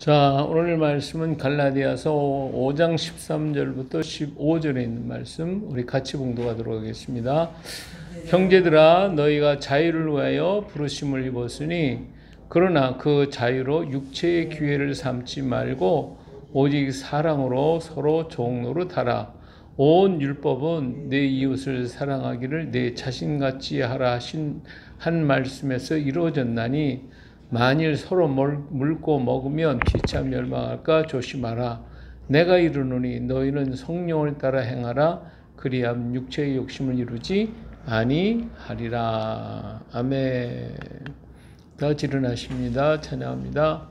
자, 오늘 말씀은 갈라디아서 5장 13절부터 15절에 있는 말씀 우리 같이 봉독하도록 하겠습니다. 형제들아, 너희가 자유를 위하여 부르심을 입었으니 그러나 그 자유로 육체의 기회를 삼지 말고 오직 사랑으로 서로 종노릇하라. 온 율법은 내 이웃을 사랑하기를 내 자신같이 하라 하신 한 말씀에서 이루어졌나니 만일 서로 물고 먹으면 피차 멸망할까 조심하라. 내가 이르노니 너희는 성령을 따라 행하라. 그리하면 육체의 욕심을 이루지 아니하리라. 아멘. 다 일어나십니다. 찬양합니다.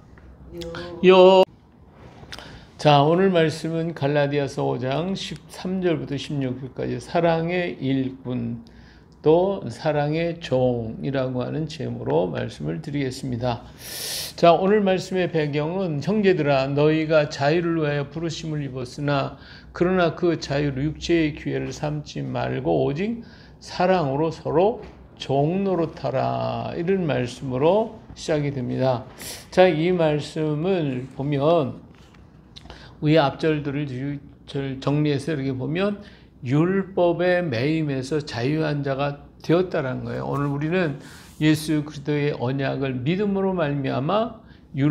자, 오늘 말씀은 갈라디아서 5장 13절부터 16절까지 사랑의 일꾼 또 사랑의 종이라고 하는 제목으로 말씀을 드리겠습니다. 자, 오늘 말씀의 배경은 형제들아, 너희가 자유를 위하여 부르심을 입었으나 그러나 그 자유로 육체의 기회를 삼지 말고 오직 사랑으로 서로 종노릇하라. 이런 말씀으로 시작이 됩니다. 자, 이 말씀을 보면 위의 앞절들을 정리해서 이렇게 보면 율법의 매임에서 자유한 자가 되었다는 거예요. 오늘 우리는 예수 그리스도의 언약을 믿음으로 말미암아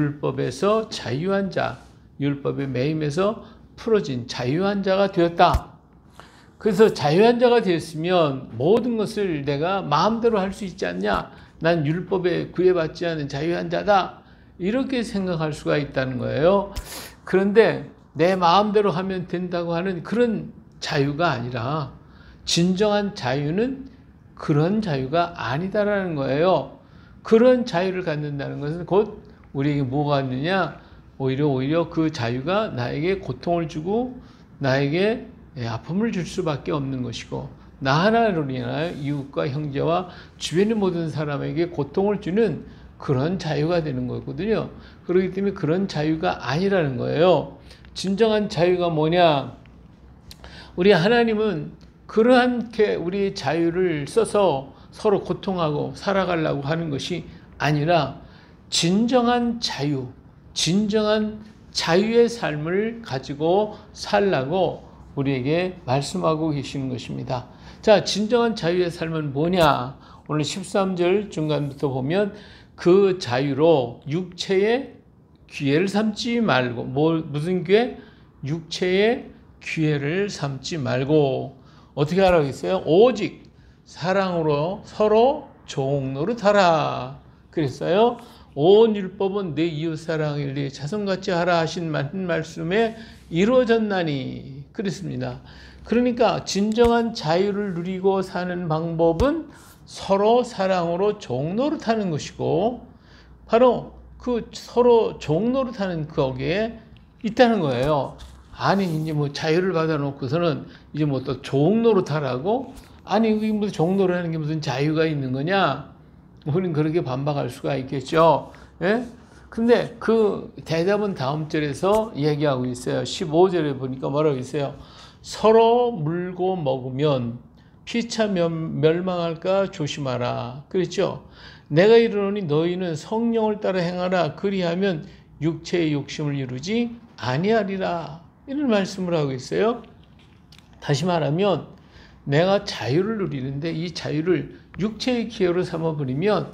율법에서 자유한 자, 율법의 매임에서 풀어진 자유한 자가 되었다. 그래서 자유한 자가 되었으면 모든 것을 내가 마음대로 할 수 있지 않냐? 난 율법에 구애받지 않은 자유한 자다. 이렇게 생각할 수가 있다는 거예요. 그런데 내 마음대로 하면 된다고 하는 그런 자유가 아니라 진정한 자유는 그런 자유가 아니다라는 거예요. 그런 자유를 갖는다는 것은 곧 우리에게 뭐가 있느냐? 오히려 그 자유가 나에게 고통을 주고 나에게 아픔을 줄 수밖에 없는 것이고 나 하나로 인하여 이웃과 형제와 주변의 모든 사람에게 고통을 주는 그런 자유가 되는 거거든요. 그렇기 때문에 그런 자유가 아니라는 거예요. 진정한 자유가 뭐냐? 우리 하나님은 그렇게 우리의 자유를 써서 서로 고통하고 살아가려고 하는 것이 아니라 진정한 자유, 진정한 자유의 삶을 가지고 살라고 우리에게 말씀하고 계시는 것입니다. 자, 진정한 자유의 삶은 뭐냐? 오늘 13절 중간부터 보면 그 자유로 육체의 기회를 삼지 말고 무슨 기회? 육체의 기회를 삼지 말고 어떻게 하라고 했어요? 오직 사랑으로 서로 종노릇하라 그랬어요. 온 율법은 내 이웃 사랑을 내 자손같이 하라 하신 말씀에 이루어졌나니 그랬습니다. 그러니까 진정한 자유를 누리고 사는 방법은 서로 사랑으로 종노릇하는 것이고 바로 그 서로 종노릇하는 거기에 있다는 거예요. 아니 이제 뭐 자유를 받아놓고서는 이제 뭐 또 종노릇하라고? 아니 이게 무슨 종노릇하는 게 무슨 자유가 있는 거냐? 우리는 그렇게 반박할 수가 있겠죠. 예? 근데 그 대답은 다음 절에서 얘기하고 있어요. 15절에 보니까 뭐라고 있어요? 서로 물고 먹으면 피차 멸망할까 조심하라. 그랬죠? 내가 이르노니 너희는 성령을 따라 행하라. 그리하면 육체의 욕심을 이루지 아니하리라. 이런 말씀을 하고 있어요. 다시 말하면 내가 자유를 누리는데 이 자유를 육체의 기회로 삼아버리면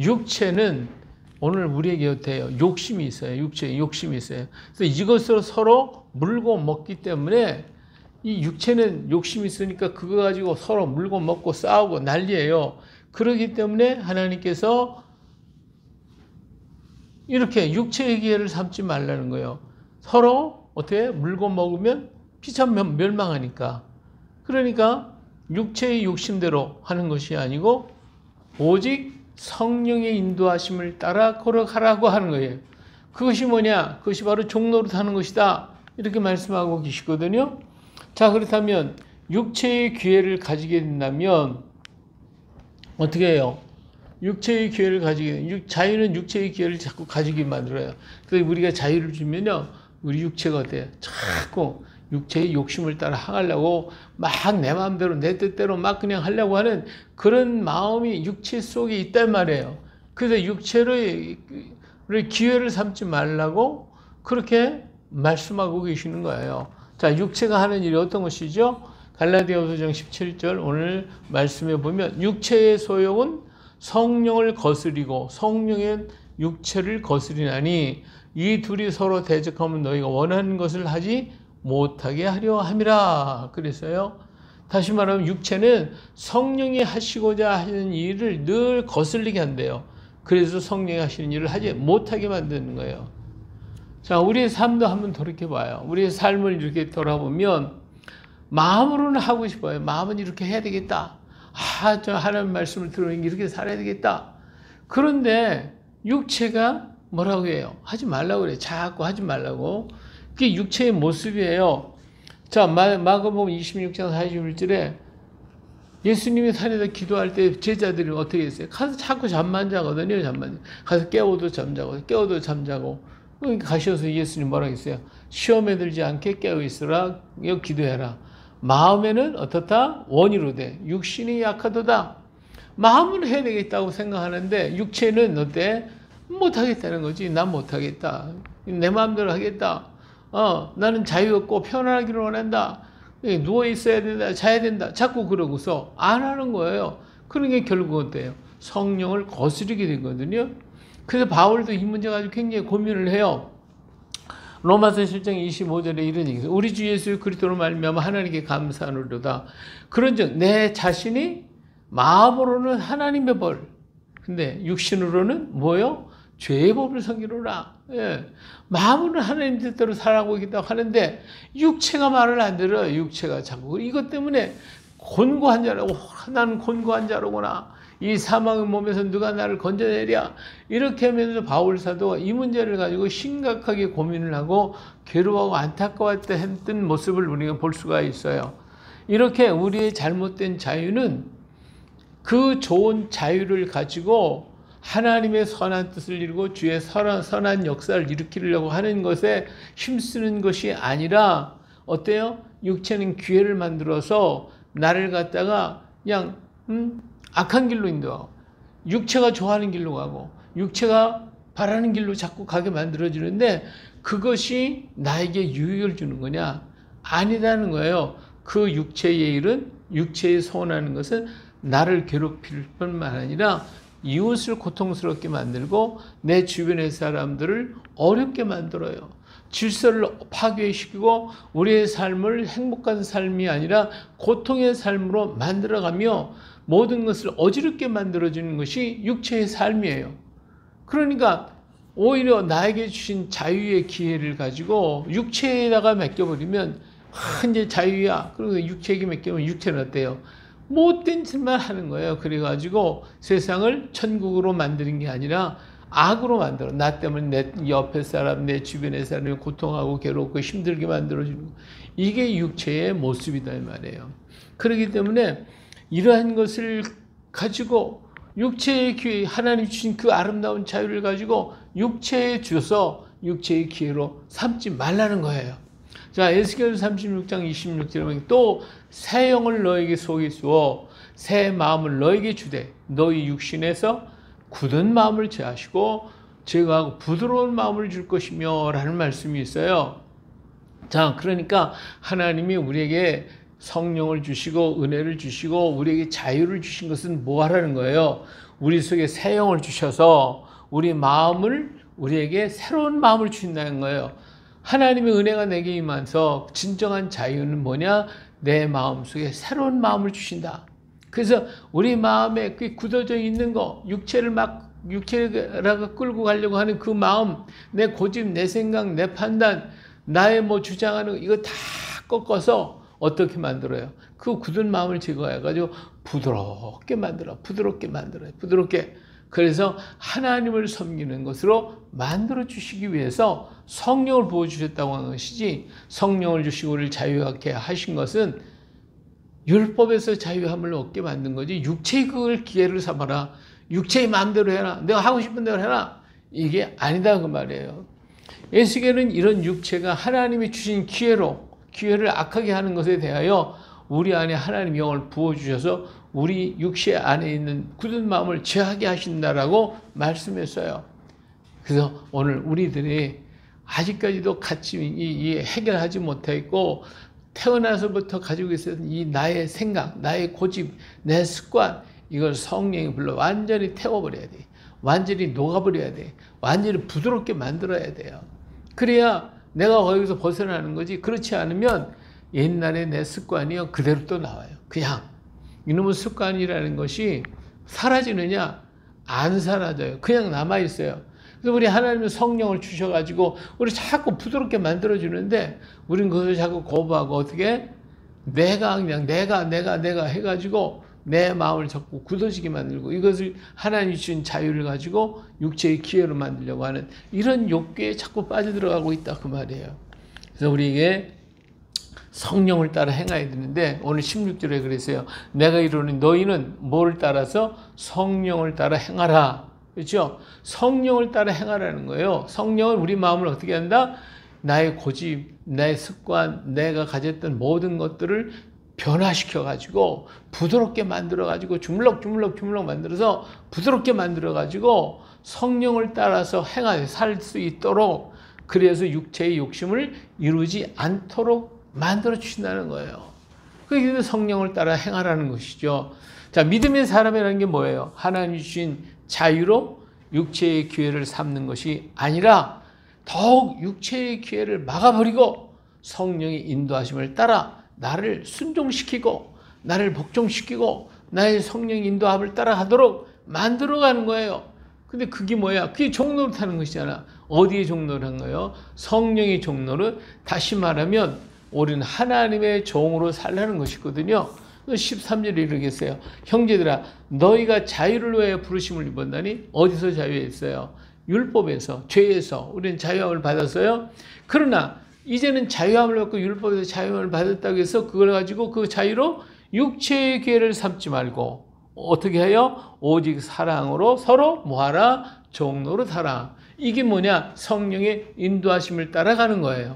육체는 오늘 우리에게 어때요? 욕심이 있어요. 육체에 욕심이 있어요. 그래서 이것으로 서로 물고 먹기 때문에 이 육체는 욕심이 있으니까 그거 가지고 서로 물고 먹고 싸우고 난리예요. 그렇기 때문에 하나님께서 이렇게 육체의 기회를 삼지 말라는 거예요. 서로 어떻게 물고 먹으면 피차 멸망하니까. 그러니까 육체의 욕심대로 하는 것이 아니고 오직 성령의 인도하심을 따라 걸어가라고 하는 거예요. 그것이 뭐냐? 그것이 바로 종노릇하는 것이다. 이렇게 말씀하고 계시거든요. 자, 그렇다면 육체의 기회를 가지게 된다면 어떻게 해요? 육체의 기회를 가지게, 자유는 육체의 기회를 자꾸 가지게 만들어요. 그래서 우리가 자유를 주면요, 우리 육체가 어때요? 자꾸 육체의 욕심을 따라 항하려고 막 내 마음대로 내 뜻대로 막 그냥 하려고 하는 그런 마음이 육체 속에 있단 말이에요. 그래서 육체를 기회를 삼지 말라고 그렇게 말씀하고 계시는 거예요. 자, 육체가 하는 일이 어떤 것이죠? 갈라디아서 5장 17절 오늘 말씀해 보면 육체의 소욕은 성령을 거스리고 성령의 육체를 거스리나니 이 둘이 서로 대적하면 너희가 원하는 것을 하지 못하게 하려 함이라 그랬어요. 다시 말하면 육체는 성령이 하시고자 하는 일을 늘 거슬리게 한대요. 그래서 성령이 하시는 일을 하지 못하게 만드는 거예요. 자, 우리의 삶도 한번 돌이켜봐요. 우리의 삶을 이렇게 돌아보면 마음으로는 하고 싶어요. 마음은 이렇게 해야 되겠다. 저 하나님 말씀을 들으니 이렇게 살아야 되겠다. 그런데 육체가 뭐라고 해요? 하지 말라고 그래요. 자꾸 하지 말라고. 그게 육체의 모습이에요. 자, 마가복음 26장 41절에 예수님이 산에서 기도할 때 제자들이 어떻게 했어요? 가서 자꾸 잠만 자거든요. 잠만. 가서 깨워도 잠자고, 깨워도 잠자고. 가셔서 예수님 뭐라고 했어요? 시험에 들지 않게 깨어 있으라, 기도해라. 마음에는 어떻다? 원이로되 육신이 약하도다. 마음은 해야 되겠다고 생각하는데 육체는 어때? 못하겠다는 거지. 난 못하겠다. 내 마음대로 하겠다. 나는 자유 없고 편안하기를 원한다. 누워 있어야 된다. 자야 된다. 자꾸 그러고서 안 하는 거예요. 그런 게 결국 어때요? 성령을 거스르게 되거든요. 그래서 바울도 이 문제 가지고 굉장히 고민을 해요. 로마서 7장 25절에 이런 얘기 있어요. 우리 주 예수 그리스도로 말미암아 하나님께 감사하노로다. 그런즉 내 자신이 마음으로는 하나님의 벌, 근데 육신으로는 뭐요? 죄의 법을 섬기노라. 예. 마음으로는 하나님 뜻대로 살아가고 있다고 하는데 육체가 말을 안 들어요. 육체가 자꾸 이것 때문에 곤고한 자라고, 나는 곤고한 자로구나. 이 사망의 몸에서 누가 나를 건져내랴. 이렇게 하면서 바울 사도가 이 문제를 가지고 심각하게 고민을 하고 괴로워하고 안타까웠던 모습을 우리가 볼 수가 있어요. 이렇게 우리의 잘못된 자유는 그 좋은 자유를 가지고 하나님의 선한 뜻을 이루고 주의 선한 역사를 일으키려고 하는 것에 힘쓰는 것이 아니라 어때요? 육체는 기회를 만들어서 나를 갖다가 그냥 악한 길로 인도하고 육체가 좋아하는 길로 가고 육체가 바라는 길로 자꾸 가게 만들어지는데 그것이 나에게 유익을 주는 거냐? 아니다는 거예요. 그 육체의 일은 육체에 소원하는 것은 나를 괴롭힐 뿐만 아니라 이웃을 고통스럽게 만들고 내 주변의 사람들을 어렵게 만들어요. 질서를 파괴시키고 우리의 삶을 행복한 삶이 아니라 고통의 삶으로 만들어가며 모든 것을 어지럽게 만들어주는 것이 육체의 삶이에요. 그러니까 오히려 나에게 주신 자유의 기회를 가지고 육체에다가 맡겨버리면 이제 자유야. 그리고 육체에게 맡기면 육체는 어때요? 못된 짓만 하는 거예요. 그래가지고 세상을 천국으로 만드는 게 아니라 악으로 만들어. 나 때문에 내 옆에 사람, 내 주변의 사람이 고통하고 괴롭고 힘들게 만들어주는 거. 이게 육체의 모습이다 이 말이에요. 그렇기 때문에 이러한 것을 가지고 육체의 기회, 하나님 주신 그 아름다운 자유를 가지고 육체에 주서 육체의 기회로 삼지 말라는 거예요. 자, 에스겔 36장 26절에 보면 또 새 영을 너에게 속에 주어 새 마음을 너에게 주되 너희 육신에서 굳은 마음을 제하시고 제거하고 부드러운 마음을 줄 것이며 라는 말씀이 있어요. 자, 그러니까 하나님이 우리에게 성령을 주시고 은혜를 주시고 우리에게 자유를 주신 것은 뭐 하라는 거예요? 우리 속에 새 영을 주셔서 우리 마음을 우리에게 새로운 마음을 주신다는 거예요. 하나님의 은혜가 내게 임하면서 진정한 자유는 뭐냐? 내 마음속에 새로운 마음을 주신다. 그래서 우리 마음에 그 굳어져 있는 거, 육체라고 끌고 가려고 하는 그 마음, 내 고집, 내 생각, 내 판단, 나의 뭐 주장하는 거, 이거 다 꺾어서 어떻게 만들어요? 그 굳은 마음을 제거해가지고 부드럽게 만들어요. 부드럽게. 그래서 하나님을 섬기는 것으로 만들어 주시기 위해서 성령을 부어주셨다고 하는 것이지, 성령을 주시고 우리를 자유하게 하신 것은 율법에서 자유함을 얻게 만든 거지, 육체의 그걸 기회를 삼아라, 육체의 마음대로 해라, 내가 하고 싶은 대로 해라, 이게 아니다 그 말이에요. 에스겔은 이런 육체가 하나님이 주신 기회를 악하게 하는 것에 대하여 우리 안에 하나님 영을 부어주셔서 우리 육체 안에 있는 굳은 마음을 제하게 하신다라고 말씀했어요. 그래서 오늘 우리들이 아직까지도 같이 해결하지 못했고 태어나서부터 가지고 있었던 이 나의 생각, 나의 고집, 내 습관 이걸 성령이 불러 완전히 태워버려야 돼. 완전히 녹아버려야 돼. 완전히 부드럽게 만들어야 돼요. 그래야 내가 거기서 벗어나는 거지. 그렇지 않으면 옛날에 내 습관이요 그대로 또 나와요. 그냥 이놈의 습관이라는 것이 사라지느냐? 안 사라져요. 그냥 남아있어요. 그래서 우리 하나님은 성령을 주셔가지고 우리 자꾸 부드럽게 만들어주는데 우린 그것을 자꾸 거부하고 어떻게? 내가 해가지고 내 마음을 자꾸 굳어지게 만들고 이것을 하나님이 주신 자유를 가지고 육체의 기회로 만들려고 하는 이런 욕구에 자꾸 빠져들어가고 있다 그 말이에요. 그래서 우리에게 성령을 따라 행해야 되는데 오늘 16절에 그랬어요. 내가 이르노니 너희는 뭐를 따라서? 성령을 따라 행하라. 그렇죠? 성령을 따라 행하라는 거예요. 성령은 우리 마음을 어떻게 한다? 나의 고집, 나의 습관, 내가 가졌던 모든 것들을 변화시켜가지고 부드럽게 만들어가지고 주물럭 만들어서 부드럽게 만들어가지고 성령을 따라서 행하여 살 수 있도록 그래서 육체의 욕심을 이루지 않도록 만들어 주신다는 거예요. 그게 성령을 따라 행하라는 것이죠. 자, 믿음의 사람이라는 게 뭐예요? 하나님이 주신 자유로 육체의 기회를 삼는 것이 아니라 더욱 육체의 기회를 막아버리고 성령의 인도하심을 따라 나를 순종시키고 나를 복종시키고 나의 성령 인도함을 따라가도록 만들어가는 거예요. 근데 그게 뭐야? 그게 종노릇하는 것이잖아. 어디에 종노릇한 거예요? 성령의 종노릇. 다시 말하면 우리는 하나님의 종으로 살라는 것이거든요. 13절에 이르겠어요. 형제들아 너희가 자유를 위하여 부르심을 입었나니 어디서 자유했어요? 율법에서, 죄에서 우리는 자유함을 받았어요. 그러나 이제는 자유함을 받고 율법에서 자유함을 받았다고 해서 그걸 가지고 그 자유로 육체의 기회를 삼지 말고 어떻게 해요? 오직 사랑으로 서로 뭐하라? 종노릇하라. 이게 뭐냐? 성령의 인도하심을 따라가는 거예요.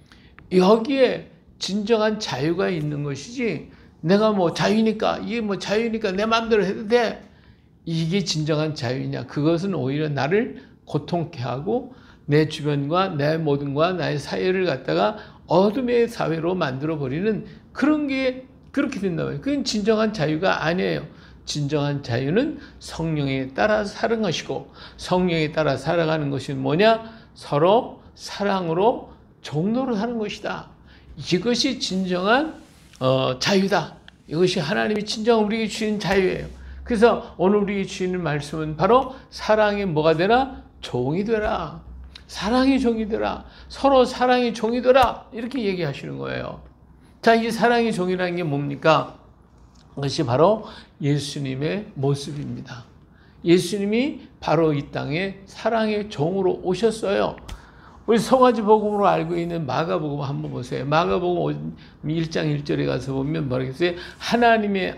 여기에 진정한 자유가 있는 것이지 내가 뭐 자유니까 이게 뭐 자유니까 내 마음대로 해도 돼. 이게 진정한 자유냐? 그것은 오히려 나를 고통케 하고 내 주변과 내 모든과 나의 사회를 갖다가 어둠의 사회로 만들어버리는 그런 게 그렇게 된다고요. 그건 진정한 자유가 아니에요. 진정한 자유는 성령에 따라 사는 것이고 성령에 따라 살아가는 것이 뭐냐? 서로 사랑으로 종노를 하는 것이다. 이것이 진정한 자유다. 이것이 하나님이 진정 우리에게 주신 자유예요. 그래서 오늘 우리에게 주시는 말씀은 바로 사랑의 뭐가 되라? 종이 되라. 사랑의 종이 되라. 서로 사랑의 종이 되라. 이렇게 얘기하시는 거예요. 자, 이 사랑의 종이라는 게 뭡니까? 그것이 바로 예수님의 모습입니다. 예수님이 바로 이 땅에 사랑의 종으로 오셨어요. 우리 송아지 복음으로 알고 있는 마가복음 한번 보세요. 마가복음 1장 1절에 가서 보면 뭐라고 했어요? 하나님의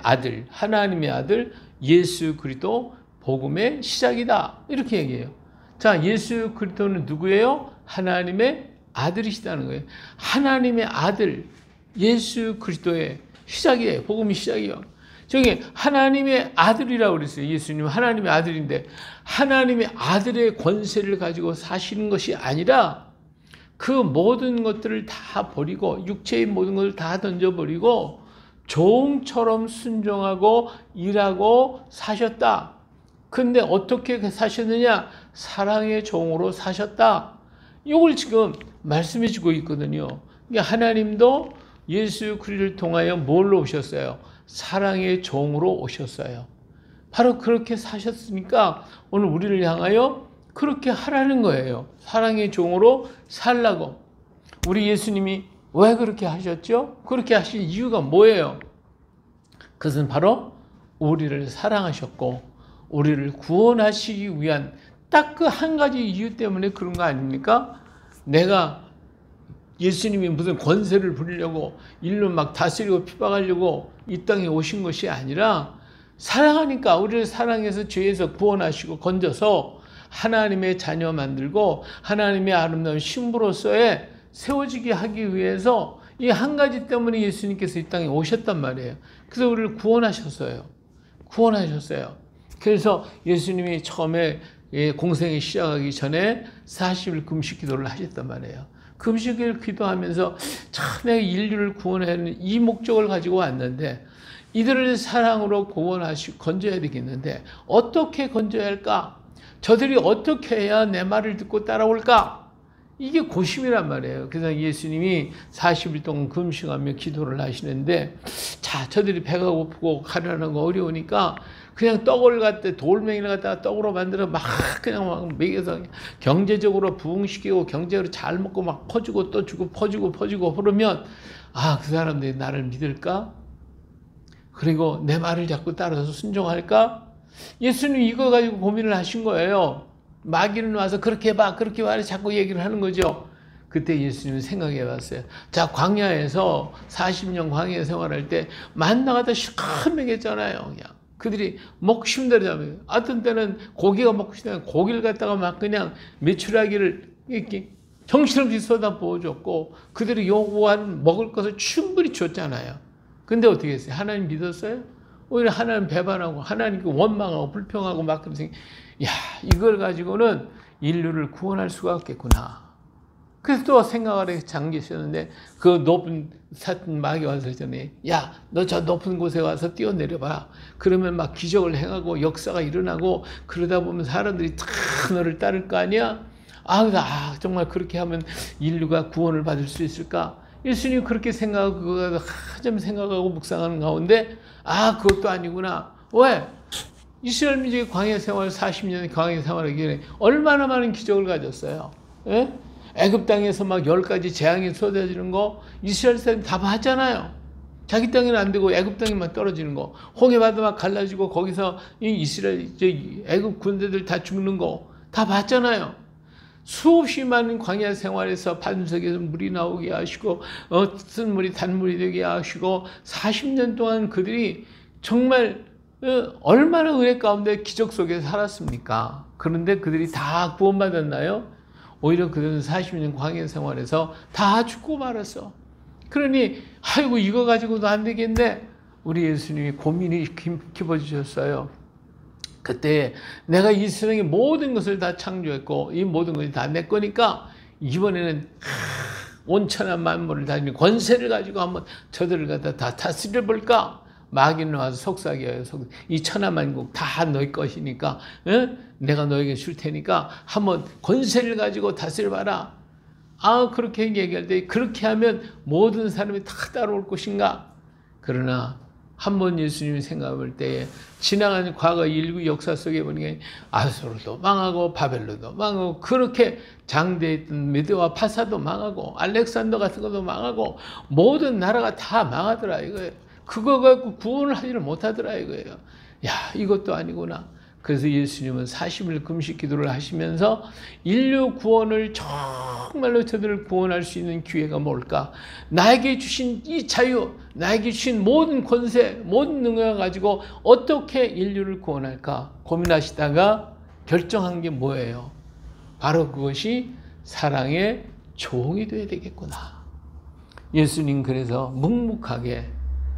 아들 예수 그리스도 복음의 시작이다. 이렇게 얘기해요. 자, 예수 그리스도는 누구예요? 하나님의 아들이시다는 거예요. 하나님의 아들 예수 그리스도의 시작이에요. 복음의 시작이에요. 저기 하나님의 아들이라고 그랬어요. 예수님은 하나님의 아들인데 하나님의 아들의 권세를 가지고 사시는 것이 아니라 그 모든 것들을 다 버리고 육체의 모든 것을 다 던져버리고 종처럼 순종하고 일하고 사셨다. 근데 어떻게 사셨느냐? 사랑의 종으로 사셨다. 이걸 지금 말씀해 주고 있거든요. 하나님도 예수 그리스도를 통하여 뭘로 오셨어요? 사랑의 종으로 오셨어요. 바로 그렇게 사셨으니까 오늘 우리를 향하여 그렇게 하라는 거예요. 사랑의 종으로 살라고. 우리 예수님이 왜 그렇게 하셨죠? 그렇게 하신 이유가 뭐예요? 그것은 바로 우리를 사랑하셨고 우리를 구원하시기 위한 딱 그 한 가지 이유 때문에 그런 거 아닙니까? 내가 예수님이 무슨 권세를 부리려고 일로 막 다스리고 핍박하려고 이 땅에 오신 것이 아니라 사랑하니까 우리를 사랑해서 죄에서 구원하시고 건져서 하나님의 자녀 만들고 하나님의 아름다운 신부로서의 세워지게 하기 위해서 이 한 가지 때문에 예수님께서 이 땅에 오셨단 말이에요. 그래서 우리를 구원하셨어요. 그래서 예수님이 처음에 공생이 시작하기 전에 40일 금식 기도를 하셨단 말이에요. 금식을 기도하면서 참 내가 인류를 구원해야 하는 이 목적을 가지고 왔는데 이들을 사랑으로 건져야 되겠는데 어떻게 건져야 할까? 저들이 어떻게 해야 내 말을 듣고 따라올까? 이게 고심이란 말이에요. 그래서 예수님이 40일 동안 금식하며 기도를 하시는데 자, 저들이 배가 고프고 가려는 거 어려우니까 그냥 떡을 갖다 돌멩이를 갖다가 떡으로 만들어 막 그냥 막 먹여서 경제적으로 부흥시키고 경제적으로 잘 먹고 막 퍼주고 또 주고 퍼주고 그러면 그 사람들이 나를 믿을까? 그리고 내 말을 자꾸 따라서 순종할까? 예수님 이거 가지고 고민을 하신 거예요. 마귀는 와서 그렇게 해봐 자꾸 얘기를 하는 거죠. 그때 예수님은 생각해 봤어요. 자, 광야에서 40년 광야 생활할 때 만나가 실컷 먹였잖아요. 그냥 그들이 먹고 싶은 대로 잡아요. 어떤 때는 고기가 먹고 싶으면 고기를 갖다가 막 그냥 메추라기를 이렇게 정신없이 쏟아 부어줬고 그들이 요구한 먹을 것을 충분히 줬잖아요. 근데 어떻게 했어요? 하나님 믿었어요? 오히려 하나님 배반하고 하나님께 원망하고 불평하고 막 그러면서 이걸 가지고는 인류를 구원할 수가 없겠구나. 그래서 또 생각을 해서 잠기셨는데 그 높은 사탄 마귀가 와서 전에 너 저 높은 곳에 와서 뛰어내려봐. 그러면 막 기적을 행하고 역사가 일어나고 그러다 보면 사람들이 다 너를 따를 거 아니야? 정말 그렇게 하면 인류가 구원을 받을 수 있을까? 예수님 그렇게 생각하고 그거 한참 생각하고 묵상하는 가운데 그것도 아니구나. 왜? 이스라엘 민족이 광야 생활 40년 광야 생활하기 전에 얼마나 많은 기적을 가졌어요. 예? 애굽 땅에서 막 10가지 재앙이 쏟아지는 거 이스라엘 사람이 다 봤잖아요. 자기 땅에는 안 되고 애굽 땅에만 떨어지는 거, 홍해 바다 막 갈라지고 거기서 이 이스라엘 애굽 군대들 다 죽는 거 다 봤잖아요. 수없이 많은 광야 생활에서 반석에서 물이 나오게 하시고 쓴 물이 단물이 되게 하시고 40년 동안 그들이 정말 얼마나 은혜 가운데 기적 속에 살았습니까? 그런데 그들이 다 구원받았나요? 오히려 그들은 40년 광야 생활에서 다 죽고 말았어. 그러니 이거 가지고도 안 되겠네. 우리 예수님이 고민이 깊어지셨어요. 그때 내가 이 세상의 모든 것을 다 창조했고 이 모든 것이 다 내 거니까 이번에는 온천한 만물을 다니는 권세를 가지고 한번 저들을 갖다 다 다스려 볼까? 마귀는 와서 속삭여요. 이 천하만국 다 너희 것이니까 내가 너에게 줄 테니까 한번 권세를 가지고 다스려 봐라. 그렇게 얘기할 때 그렇게 하면 모든 사람이 다 따라올 것인가? 그러나 한번 예수님이 생각할 때에 지나간 과거 인류 역사 속에 보니까 아수르도 망하고 바벨론도 망하고 그렇게 장대했던 메드와 파사도 망하고 알렉산더 같은 것도 망하고 모든 나라가 다 망하더라 이거예요. 그거 갖고 구원을 하지를 못하더라 이거예요. 이것도 아니구나. 그래서 예수님은 40일 금식 기도를 하시면서 인류 구원을 정말로 저들을 구원할 수 있는 기회가 뭘까? 나에게 주신 이 자유, 나에게 주신 모든 권세, 모든 능력을 가지고 어떻게 인류를 구원할까? 고민하시다가 결정한 게 뭐예요? 바로 그것이 사랑의 종이 되어야 되겠구나. 예수님 그래서 묵묵하게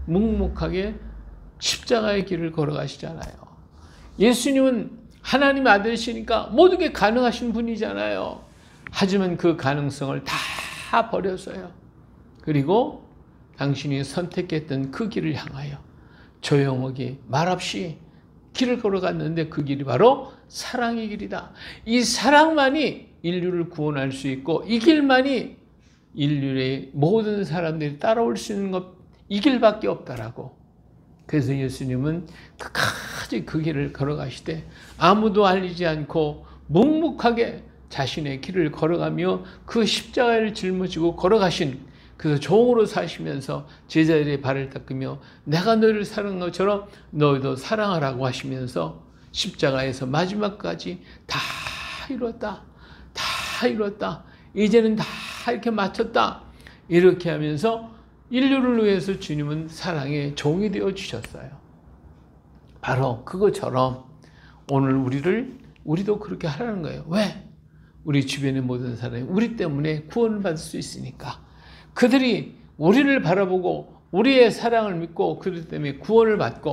십자가의 길을 걸어가시잖아요. 예수님은 하나님의 아들이시니까 모든 게 가능하신 분이잖아요. 하지만 그 가능성을 다 버렸어요. 그리고 당신이 선택했던 그 길을 향하여 조용하게 말없이 길을 걸어갔는데 그 길이 바로 사랑의 길이다. 이 사랑만이 인류를 구원할 수 있고 이 길만이 인류의 모든 사람들이 따라올 수 있는 것, 이 길밖에 없다라고. 그래서 예수님은 끝까지 그 길을 걸어가시되 아무도 알리지 않고 묵묵하게 자신의 길을 걸어가며 그 십자가를 짊어지고 걸어가신 그래서 종으로 사시면서 제자들의 발을 닦으며 내가 너희를 사랑한 것처럼 너희도 사랑하라고 하시면서 십자가에서 마지막까지 다 이뤘다. 다 이뤘다. 이제는 다 이렇게 마쳤다. 이렇게 하면서 인류를 위해서 주님은 사랑의 종이 되어 주셨어요. 바로 그것처럼 오늘 우리도 그렇게 하라는 거예요. 왜? 우리 주변의 모든 사람이 우리 때문에 구원을 받을 수 있으니까. 그들이 우리를 바라보고 우리의 사랑을 믿고 그들 때문에 구원을 받고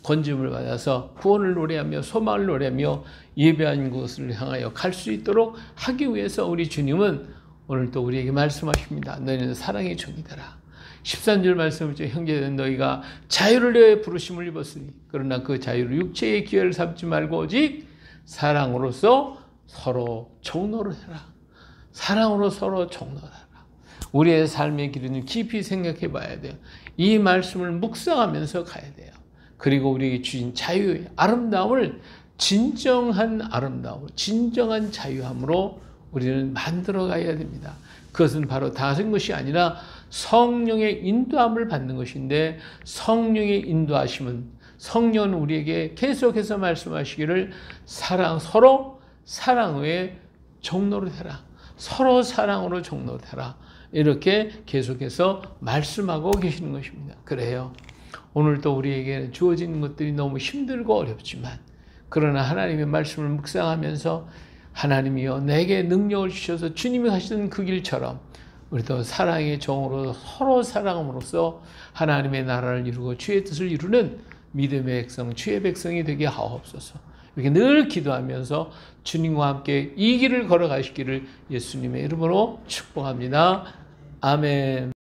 건짐을 받아서 구원을 노래하며 소망을 노래하며 예배한 곳을 향하여 갈 수 있도록 하기 위해서 우리 주님은 오늘 또 우리에게 말씀하십니다. 너희는 사랑의 종이 되라. 13절 말씀을 형제된 너희가 자유를 위해 부르심을 입었으니 그러나 그 자유를 육체의 기회를 삼지 말고 오직 사랑으로서 서로 종노릇해라. 사랑으로 서로 종노릇해라. 우리의 삶의 길은 깊이 생각해 봐야 돼요. 이 말씀을 묵상하면서 가야 돼요. 그리고 우리에게 주신 자유의 아름다움을 진정한 아름다움, 진정한 자유함으로 우리는 만들어 가야 됩니다. 그것은 바로 다른 것이 아니라 성령의 인도함을 받는 것인데, 성령의 인도하심은 성령은 우리에게 계속해서 말씀하시기를 서로 사랑의 종노릇해라. 서로 사랑으로 종노릇해라. 이렇게 계속해서 말씀하고 계시는 것입니다. 그래요. 오늘도 우리에게 주어진 것들이 너무 힘들고 어렵지만, 그러나 하나님의 말씀을 묵상하면서 하나님이여 내게 능력을 주셔서 주님이 하시던 그 길처럼 우리도 사랑의 종으로 서로 사랑함으로써 하나님의 나라를 이루고 주의 뜻을 이루는 믿음의 백성, 주의 백성이 되게 하옵소서. 이렇게 늘 기도하면서 주님과 함께 이 길을 걸어가시기를 예수님의 이름으로 축복합니다. 아멘.